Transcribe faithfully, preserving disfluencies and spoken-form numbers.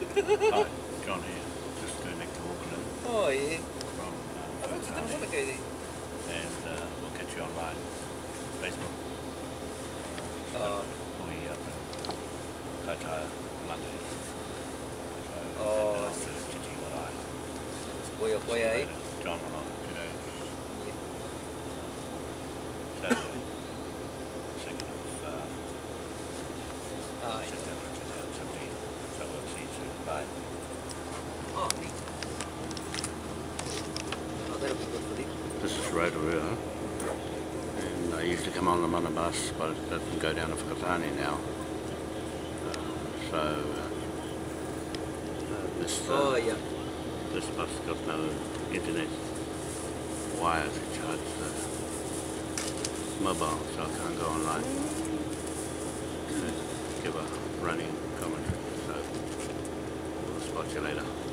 Hi, John here. Just going back to Auckland. Oh yeah. From uh, I thought you didn't want to go there. and uh, we'll catch you online. Facebook. Oh. We up in Rotorua, Monday. So, Oh. and, uh, so it's Titi Marae. Boy oh boy eh? John and I today. Yeah. Saturday. Second of uh, Oh, September two thousand seventeen. So we'll see you soon. Bye. oh neat. Oh, that'll be good for them. This is Rotorua, and I used to come on the minibus, but it doesn't go down to Whakatane now. Uh, so uh, uh, this uh, Oh yeah. this bus got no internet wire to charge the mobile, so I can't go online to give a running commentary. So we'll spot you later.